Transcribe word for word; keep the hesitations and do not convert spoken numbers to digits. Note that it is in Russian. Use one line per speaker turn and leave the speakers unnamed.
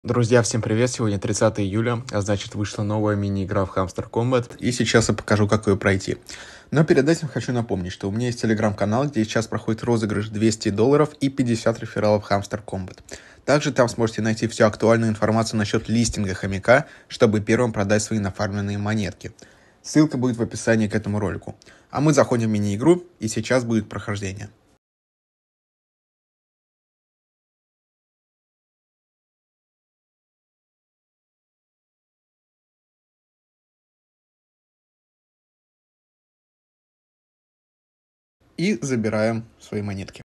Друзья, всем привет! Сегодня тридцатое июля, а значит вышла новая мини-игра в Hamster Combat, и сейчас я покажу, как ее пройти. Но перед этим хочу напомнить, что у меня есть телеграм-канал, где сейчас проходит розыгрыш двести долларов и пятьдесят рефералов Hamster Combat. Также там сможете найти всю актуальную информацию насчет листинга хомяка, чтобы первым продать свои нафармленные монетки. Ссылка будет в описании к этому ролику. А мы заходим в мини-игру, и сейчас будет прохождение. И забираем свои монетки.